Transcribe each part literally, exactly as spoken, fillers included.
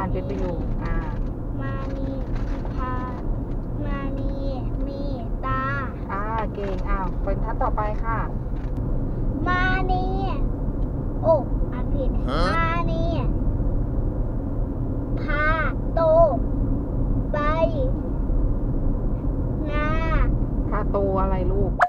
านเป็นประโยคอ่ามานีพามานีมีตาอ่าเก่งอ้าวบรรทัดต่อไปค่ะมานีโอ้อ่านผิดมานีพาโตไปนาพาโตอะไรลูก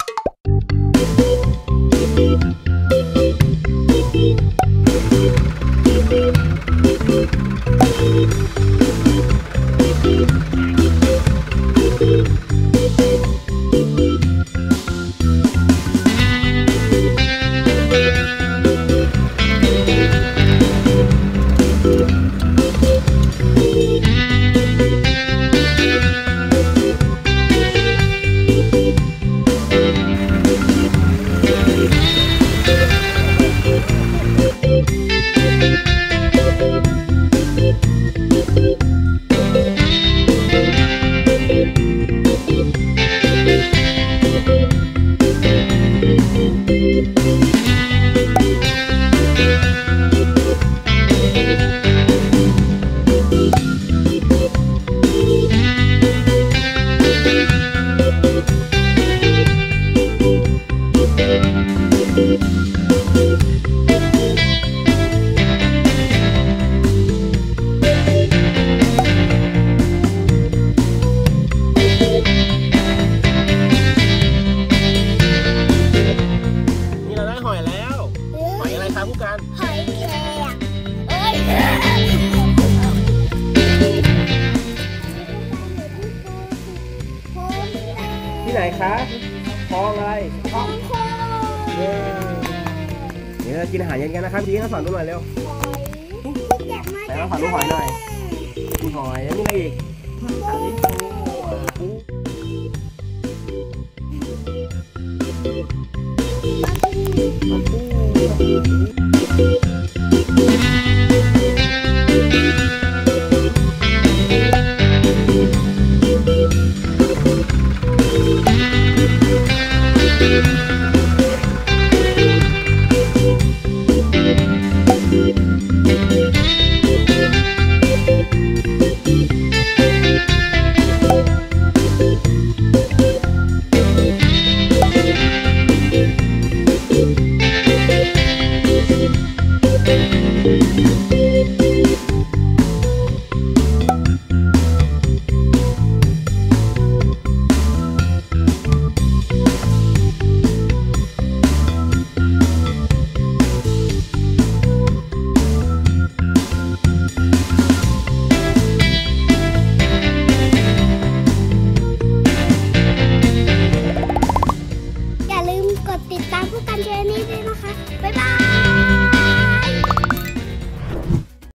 ที่ไหนคะคลองอะไรคลองโคเย้เดี๋ยวเรากินอาหารเย็นกันนะครับพี่เขาสอนดูหน่อยเร็วไหนเราสอนดูหอยหน่อยดูหอยแล้วมีอะไรอีกปลาปู